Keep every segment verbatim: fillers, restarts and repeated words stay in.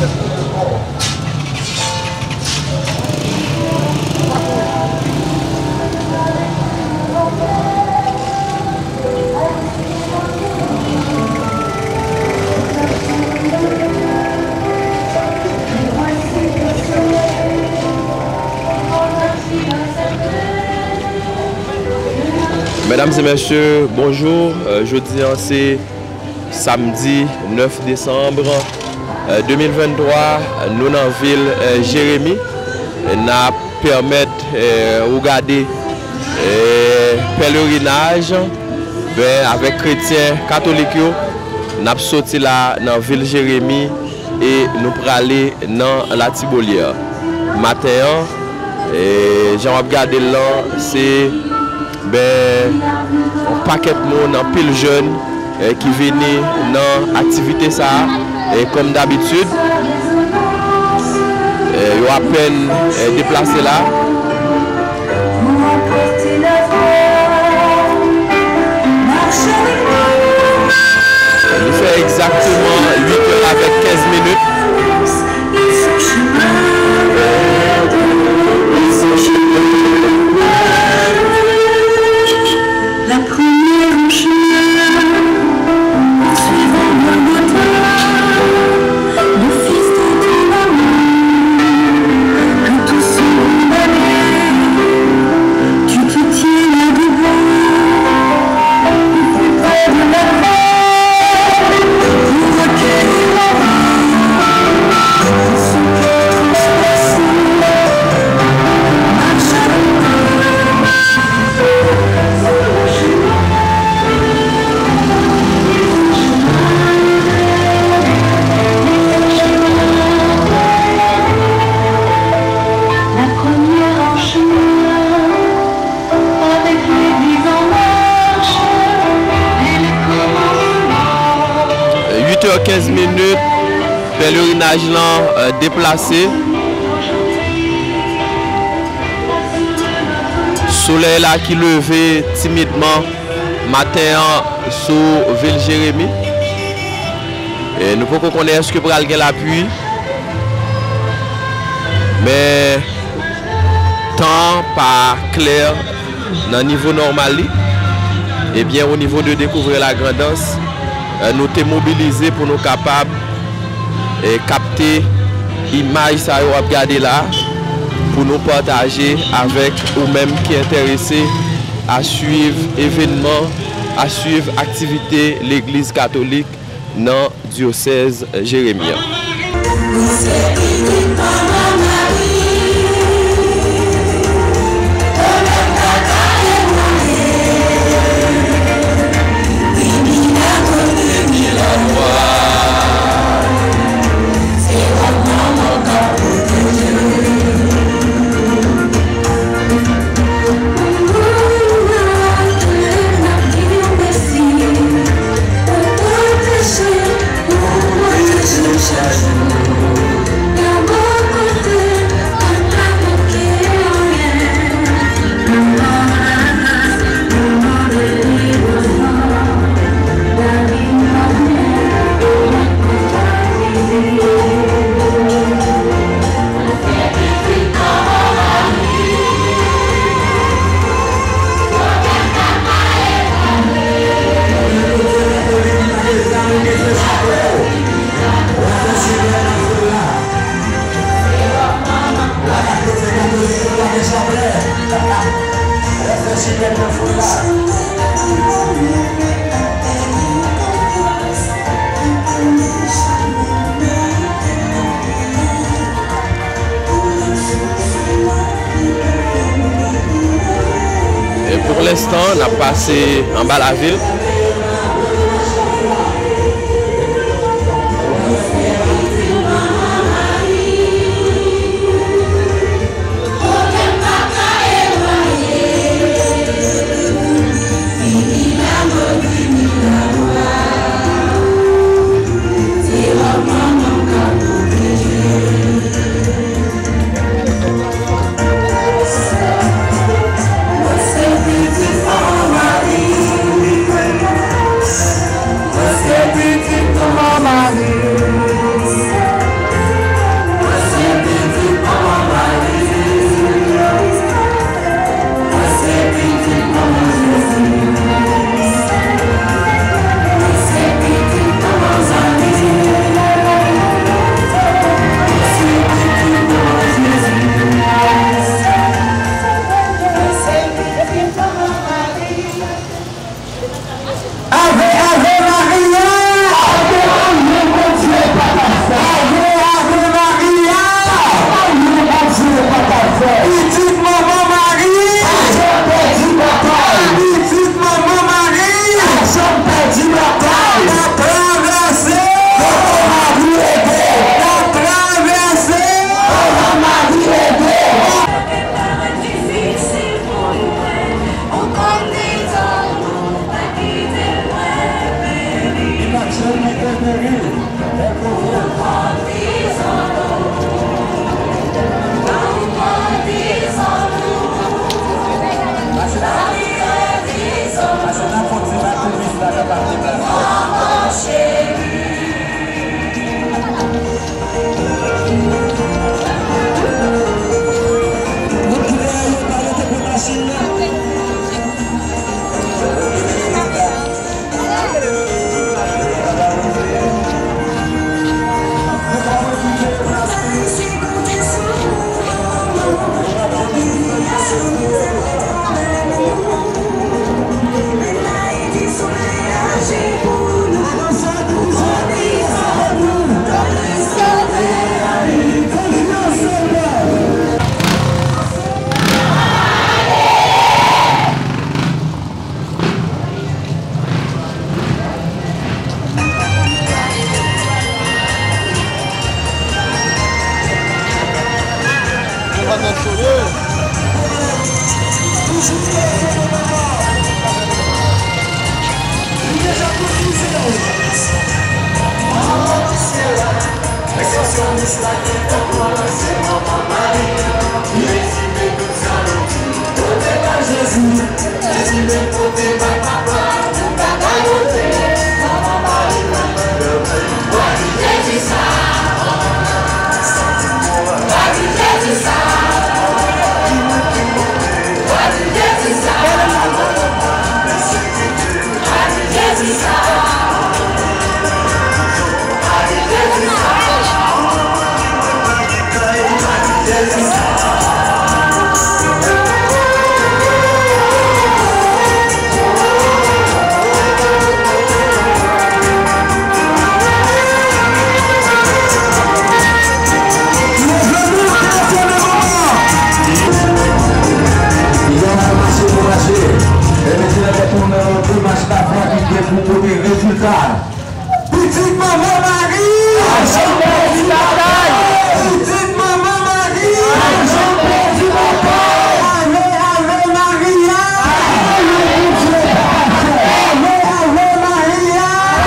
Mesdames et messieurs, bonjour. Euh, jeudi, c'est samedi neuf décembre euh, deux mille vingt-trois. Nous dans la ville euh, Jérémie. Nous permettre de regarder euh, pèlerinage ben, avec chrétiens catholiques. Nous sommes sortis là dans la ville Jérémie et nous allons aller dans la Tibolière. Matin, j'ai regardé là, c'est ben, un paquet de monde, un pile jeune eh, qui viennent dans l'activité ça. Et comme d'habitude, eh, ils ont à peine eh, déplacé là. Il fait exactement huit heures avec quinze minutes. quinze minutes, pèlerinage là euh, déplacé. Soleil là qui levé timidement matin sur ville Jérémie. Et nous pouvons connaître est-ce que pour aller la pluie. Mais temps pas clair dans le niveau normal. Et bien au niveau de découvrir la grandance. Nous sommes mobilisés pour nous capables de capter l'image que nous avons regardé là pour nous partager avec nous-mêmes qui sont intéressés à suivre événements, à suivre activités de l'Église catholique dans le diocèse jérémien. Et pour l'instant, on a passé en bas la ville. Você tem que falar aí. Petite maman Marie! Petite maman Marie! Allez, allez Maria! Allez, allez Maria!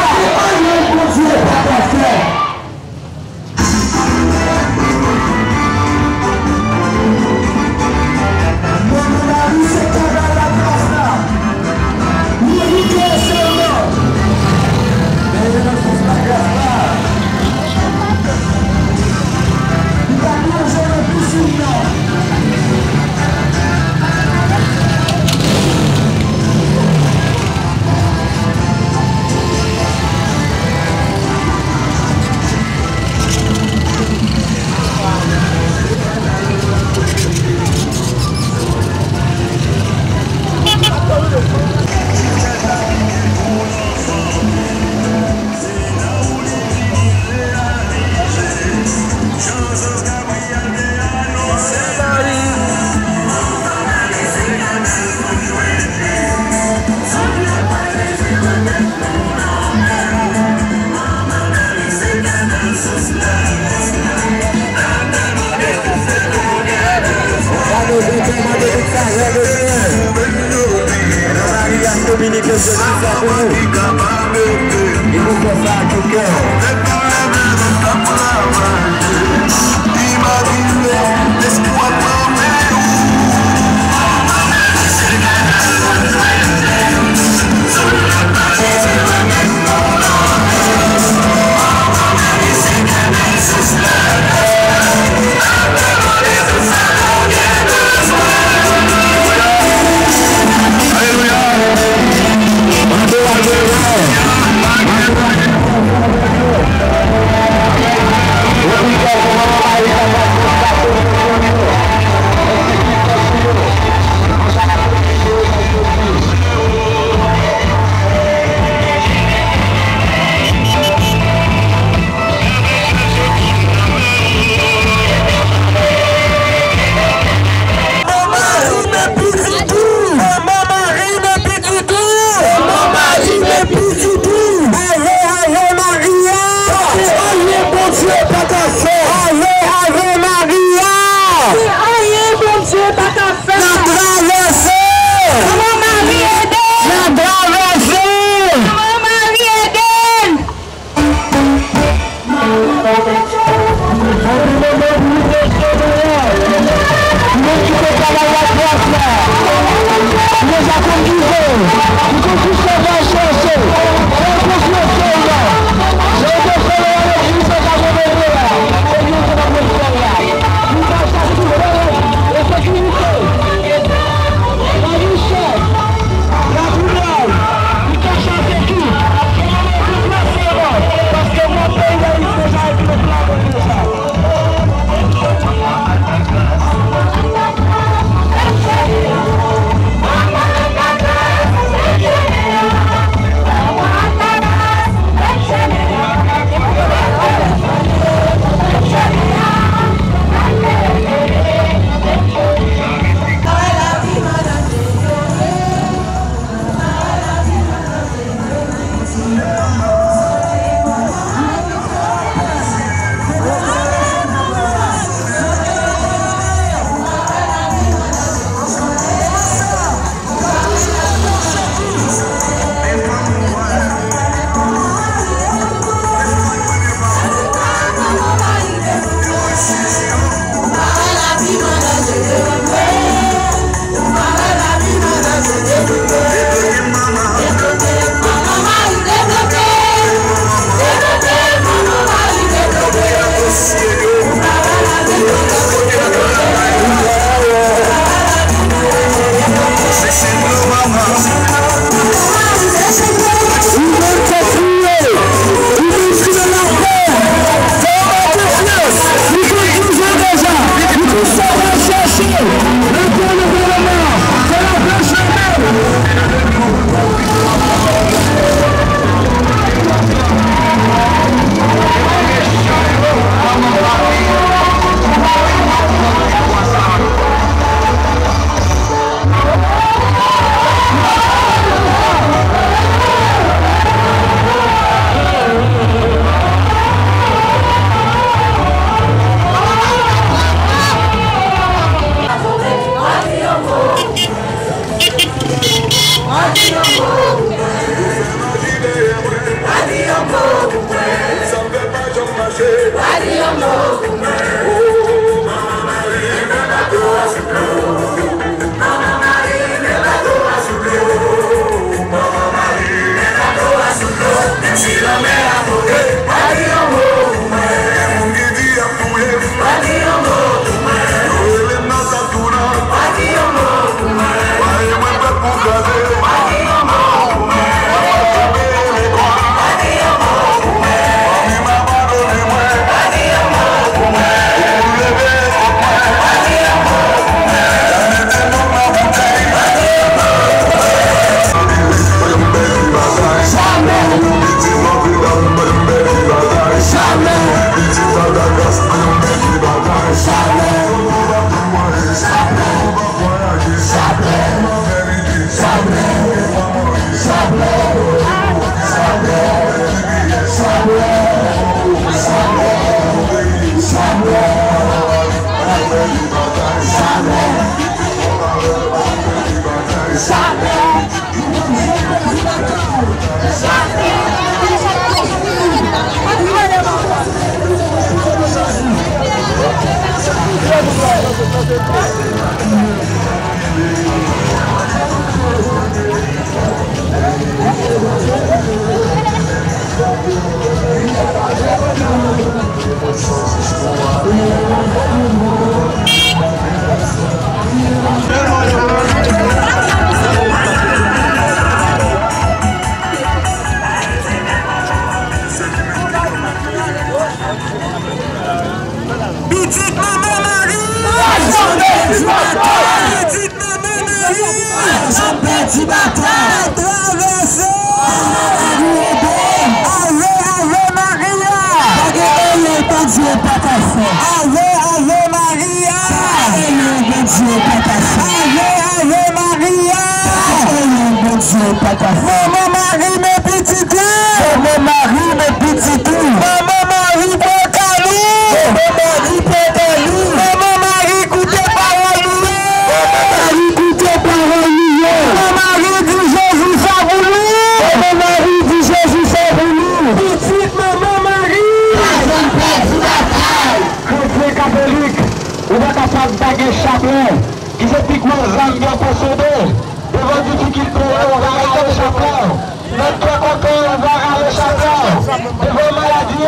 Dominique, je dis ça pour vous. Il vous fait ça à tout cœur. Alléluia. Maman Marie, mes petits cœurs. Maman Marie, mes petits cœurs. Maman Marie, Potalou. Maman Marie, Potalou. Maman Marie, écoutez parole. Maman Marie, écoutez parole. Maman Marie, dit Jésus, ça voulu. Maman Marie, dit Jésus, ça voulu. Petite Maman Marie. Chrétien catholique, on va capable d'aguer chaperon. Qui se pique moins zangue pour sauver. Devant difficulté, on va arrêter le chaperon. Notre content, on va arrêter le chaperon. Devant maladie,